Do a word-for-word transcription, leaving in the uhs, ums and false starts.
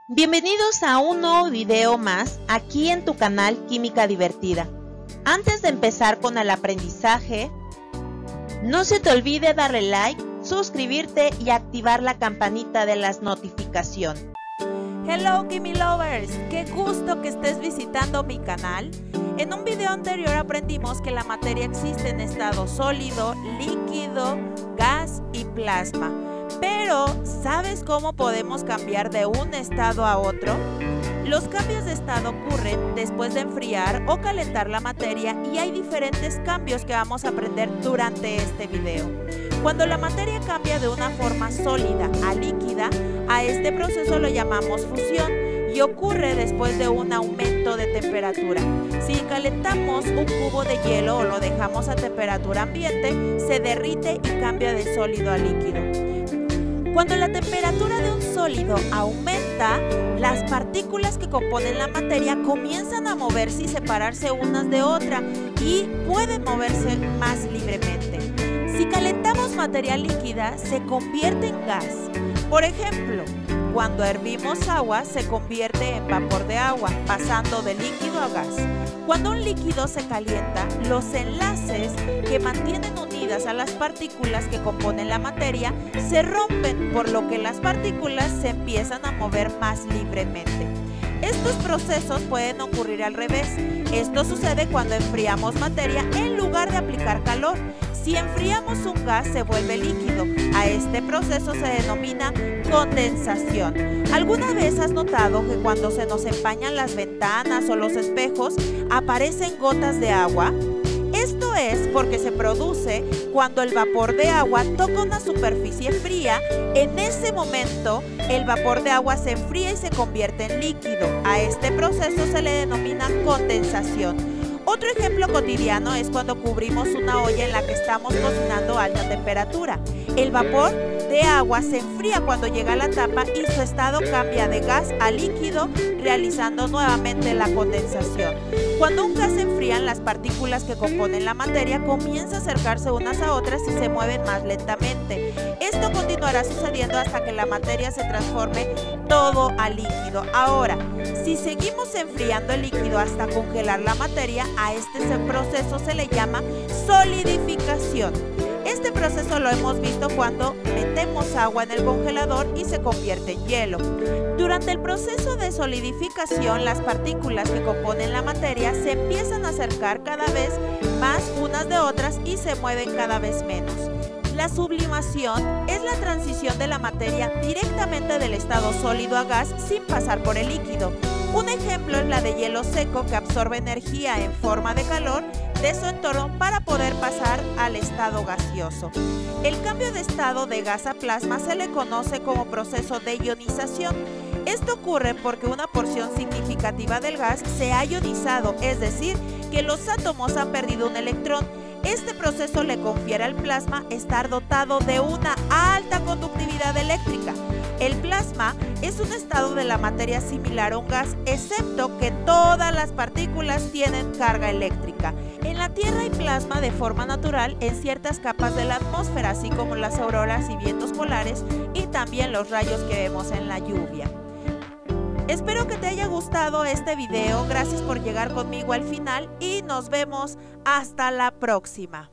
Bienvenidos a un nuevo video más aquí en tu canal Química Divertida. Antes de empezar con el aprendizaje, no se te olvide darle like, suscribirte y activar la campanita de las notificaciones. Hello Kimi Lovers, qué gusto que estés visitando mi canal. En un video anterior aprendimos que la materia existe en estado sólido, líquido, gas y plasma. Pero, ¿sabes cómo podemos cambiar de un estado a otro? Los cambios de estado ocurren después de enfriar o calentar la materia y hay diferentes cambios que vamos a aprender durante este video. Cuando la materia cambia de una forma sólida a líquida, a este proceso lo llamamos fusión y ocurre después de un aumento de temperatura. Si calentamos un cubo de hielo o lo dejamos a temperatura ambiente, se derrite y cambia de sólido a líquido. Cuando la temperatura de un sólido aumenta, las partículas que componen la materia comienzan a moverse y separarse unas de otra y pueden moverse más libremente. Si calentamos materia líquida, se convierte en gas. Por ejemplo, cuando hervimos agua, se convierte en vapor de agua, pasando de líquido a gas. Cuando un líquido se calienta, los enlaces que mantienen unidas a las partículas que componen la materia se rompen, por lo que las partículas se empiezan a mover más libremente. Estos procesos pueden ocurrir al revés. Esto sucede cuando enfriamos materia en lugar de aplicar calor. Si enfriamos un gas, se vuelve líquido. A este proceso se denomina condensación. ¿Alguna vez has notado que cuando se nos empañan las ventanas o los espejos, aparecen gotas de agua? Esto es porque se produce cuando el vapor de agua toca una superficie fría. En ese momento, el vapor de agua se enfría y se convierte en líquido. A este proceso se le denomina condensación. Otro ejemplo cotidiano es cuando cubrimos una olla en la que estamos cocinando a alta temperatura. El vapor de agua se enfría cuando llega a la tapa y su estado cambia de gas a líquido, realizando nuevamente la condensación. Cuando un gas se enfrían, las partículas que componen la materia comienzan a acercarse unas a otras y se mueven más lentamente. Esto continuará sucediendo hasta que la materia se transforme todo a líquido. Ahora, si seguimos enfriando el líquido hasta congelar la materia, a este proceso se le llama solidificación. Este proceso lo hemos visto cuando metemos agua en el congelador y se convierte en hielo. Durante el proceso de solidificación, las partículas que componen la materia se empiezan a acercar cada vez más unas de otras y se mueven cada vez menos. La sublimación es la transición de la materia directamente del estado sólido a gas sin pasar por el líquido. Un ejemplo es la de hielo seco, que absorbe energía en forma de calor de su entorno para poder pasar al estado gaseoso. El cambio de estado de gas a plasma se le conoce como proceso de ionización. Esto ocurre porque una porción significativa del gas se ha ionizado, es decir, que los átomos han perdido un electrón. Este proceso le confiere al plasma estar dotado de una alta conductividad eléctrica. El plasma es un estado de la materia similar a un gas, excepto que todas las partículas tienen carga eléctrica. En la Tierra hay plasma de forma natural en ciertas capas de la atmósfera, así como las auroras y vientos polares y también los rayos que vemos en la lluvia. Espero que te haya gustado este video, gracias por llegar conmigo al final y nos vemos hasta la próxima.